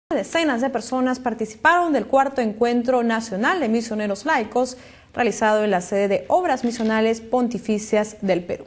Decenas de personas participaron del cuarto encuentro nacional de misioneros laicos realizado en la sede de Obras Misionales Pontificias del Perú.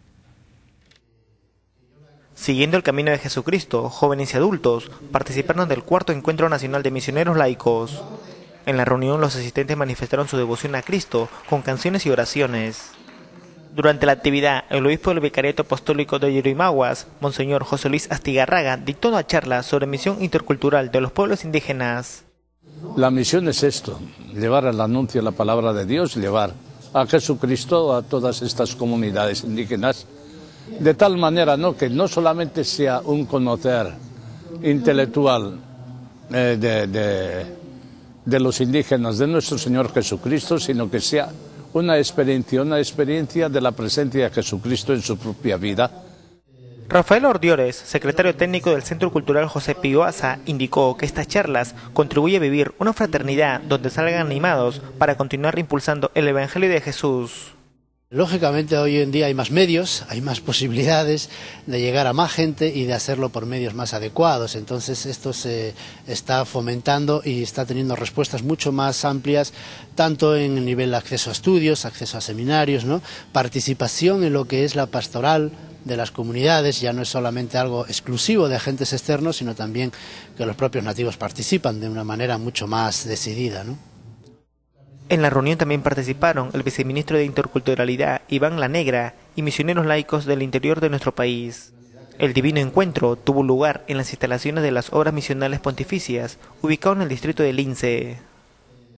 Siguiendo el camino de Jesucristo, jóvenes y adultos participaron del cuarto encuentro nacional de misioneros laicos. En la reunión los asistentes manifestaron su devoción a Cristo con canciones y oraciones. Durante la actividad, el obispo del Vicariato Apostólico de Yurimaguas, Monseñor José Luis Astigarraga, dictó una charla sobre misión intercultural de los pueblos indígenas. La misión es esto, llevar el anuncio de la palabra de Dios, llevar a Jesucristo a todas estas comunidades indígenas, de tal manera que no solamente sea un conocer intelectual de los indígenas, de nuestro Señor Jesucristo, sino que sea una experiencia de la presencia de Jesucristo en su propia vida. Rafael Ordiores, secretario técnico del Centro Cultural José Pío Asa, indicó que estas charlas contribuyen a vivir una fraternidad donde salgan animados para continuar impulsando el Evangelio de Jesús. Lógicamente hoy en día hay más medios, hay más posibilidades de llegar a más gente y de hacerlo por medios más adecuados. Entonces esto se está fomentando y está teniendo respuestas mucho más amplias, tanto en el nivel de acceso a estudios, acceso a seminarios, participación en lo que es la pastoral de las comunidades. Ya no es solamente algo exclusivo de agentes externos, sino también que los propios nativos participan de una manera mucho más decidida, En la reunión también participaron el viceministro de Interculturalidad, Iván La Negra, y misioneros laicos del interior de nuestro país. El divino encuentro tuvo lugar en las instalaciones de las Obras Misionales Pontificias, ubicado en el distrito de Lince.